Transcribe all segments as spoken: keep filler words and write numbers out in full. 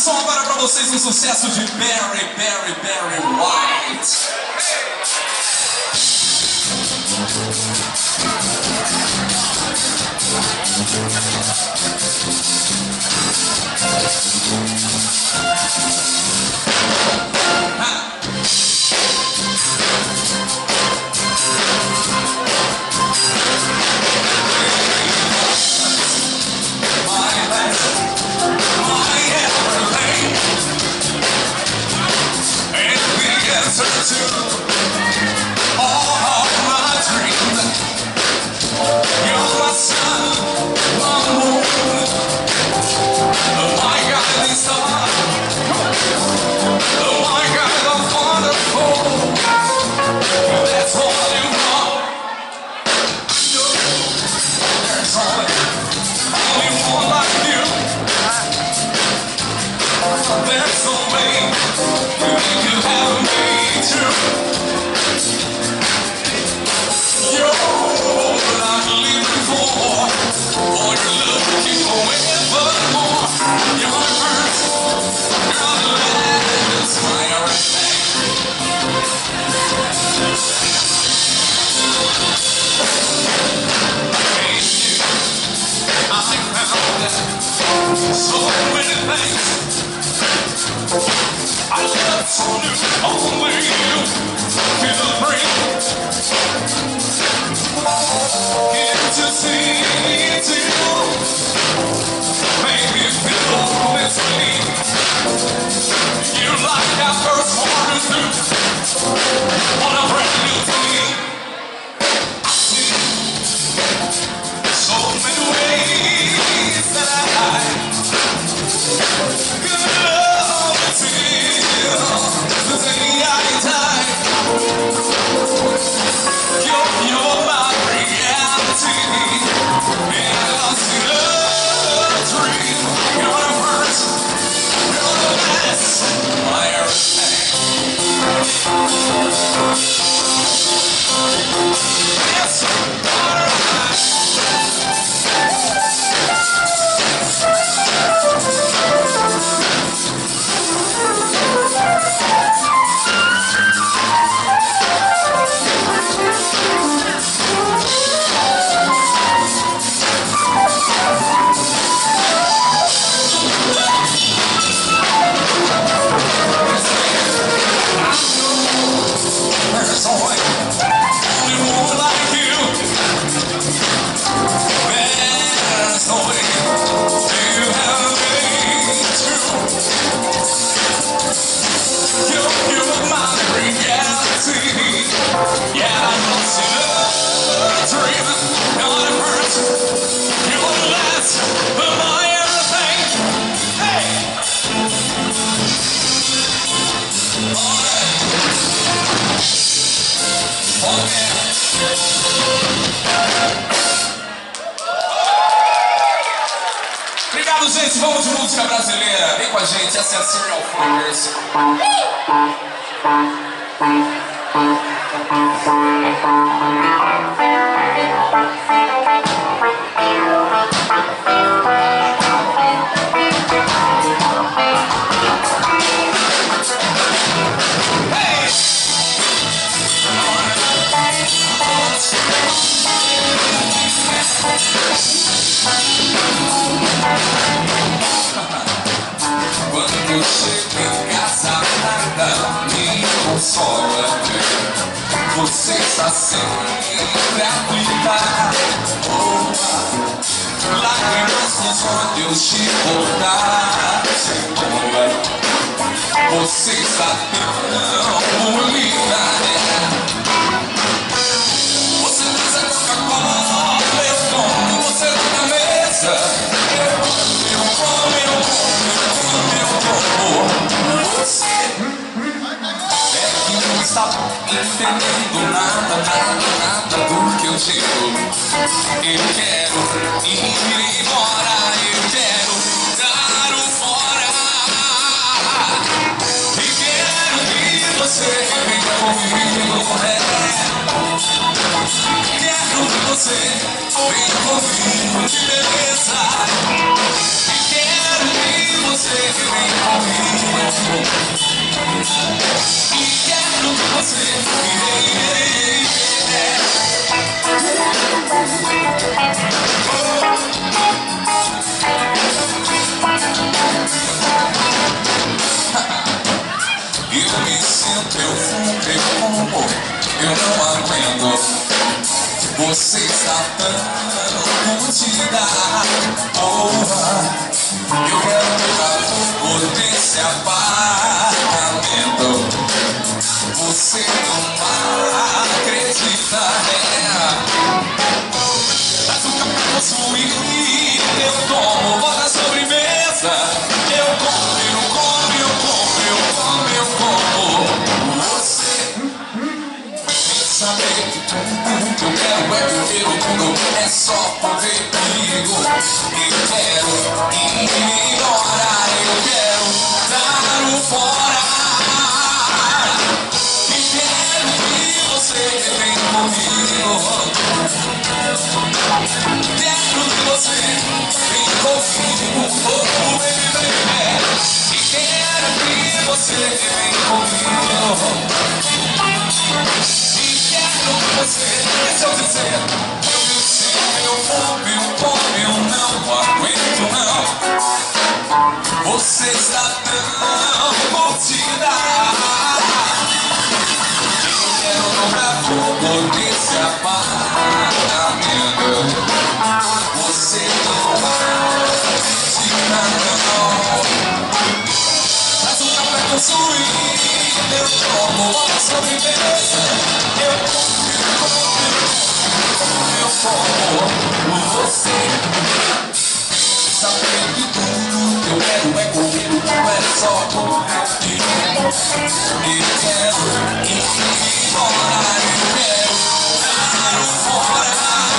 som agora pra vocês, um sucesso de Barry, Barry, Barry White. So many things I love to do, only you can bring. Can't you see it too? Make me feel this way. You like our first orders do on a brand new day. I see so many ways that I Obrigado, gente. Vamos de música brasileira. Vem com a gente. Essa é a Serial Flowers. Quando eu chego em casa, nada me consola. Você está sempre a cuidar. Oh, lágrimas nos olhos te voltar. Você está tão bonita. Você traz a Coca-Cola, eu tomo, você dá na mesa. Você é que não está entendendo nada, nada, nada do que eu digo. Eu quero ir embora, eu quero dar um fora. E quero que você venha comigo, é. Quero que você venha comigo, que beleza. E quero que você venha comigo. você está tão curtida. Porra, eu quero pegar fogo desse apartamento. Você não acredita, né? Traz um café pra possuir, eu tomo, bota sobre mesa. Eu como, eu como, eu como, eu como, eu como. Você tem que saber que tudo que eu quero é viver o mundo. É só poder comigo. Eu quero ir embora, eu quero dar o fora. E quero que você venha comigo. Quero que você venha comigo, oh, baby, baby. E quero que você venha comigo. E quero que você, deixa eu dizer, eu disse, eu vou, eu vou, eu não aguento não. Você está tão curtida. Eu quero jogar fogo desse apartamento. Você não acredita não. Traz um café com suíte, eu tomo uma sobremesa. Eu como, eu como, eu como, eu como. Você sabe que tudo que eu quero é comigo, não é só comigo. Eu quero ir embora, eu quero dar o fora.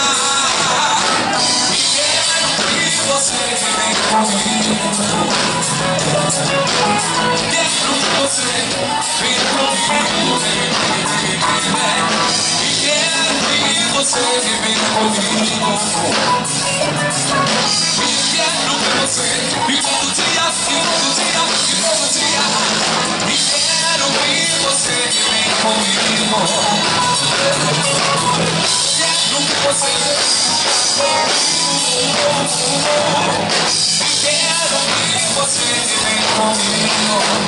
E quero que você venha comigo. Quero que você venha comigo, baby, baby. E quero que você venha comigo. E quero que você, e todo dia, e todo dia, e todo dia. E quero que você venha comigo. Quero que você venha comigo. E quero que você venha comigo.